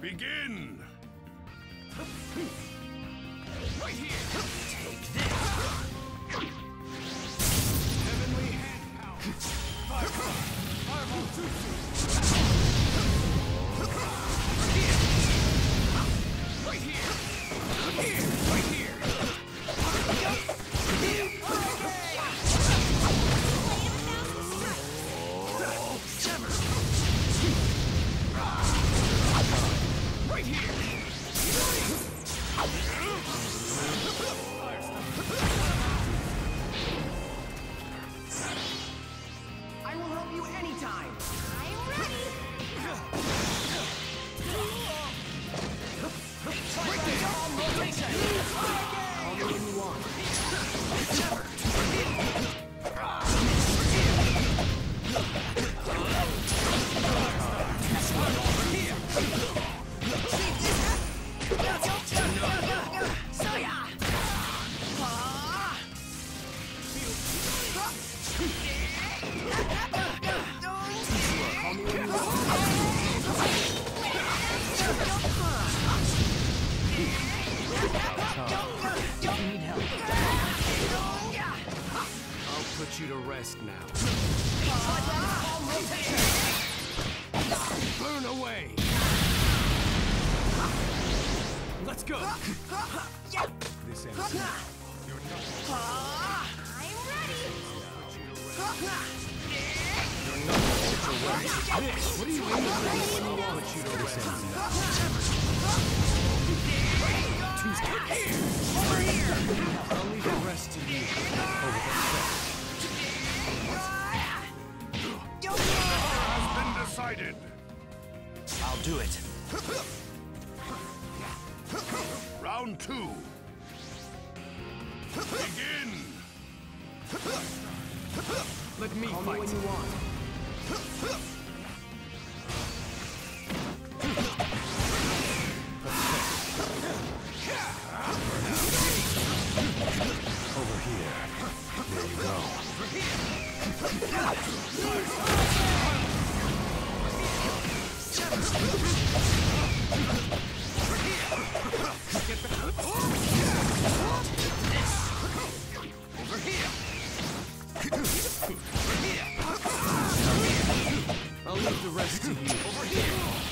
Begin! Right here! Take this! Heavenly hand power! Fireball Jutsu! Right here! Right here! Right here! I will help you anytime. I'm ready. Call me when you want. I'll put you to rest now. Burn away! Let's go! This ends. You're not. I'm ready. You're not this. What are you aiming for when you want? Put you to rest now. Here! Over here! I'll leave the rest to you. Over Has been decided. I'll do it. Round 2. Begin! Let me Call me fight. when you want. Over here. There you go. Over here. I'll leave the rest to you. Over here.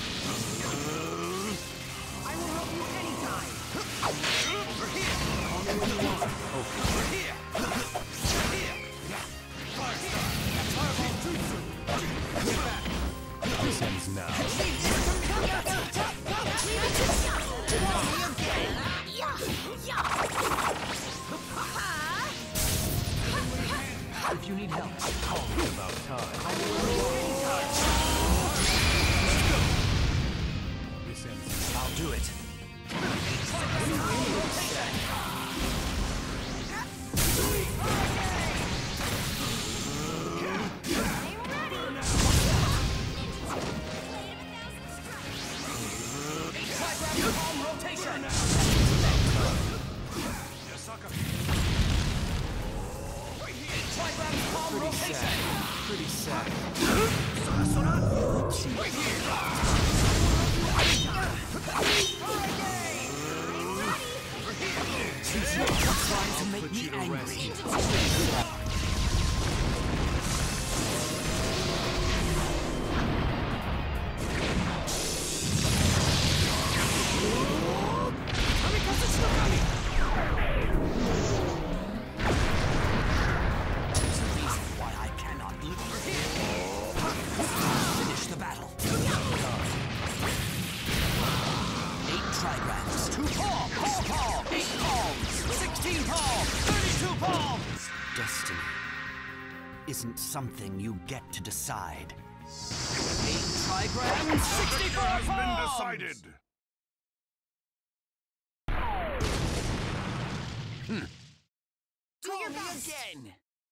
I will help you anytime. Over here. Call me when you want. Over here. Here. Firestar. Fireball Jutsu. Get back. This ends now. If you need help, Call me about time. This ends. I'll do it. Pretty sad. trying to make me angry. Finish the battle. 8 trigrams. 2 palm. 4 palm. 8 palms. 16 palm. 32 palms. Destiny isn't something you get to decide. 8 trigrams. 64 Has been palms. decided. Do me again.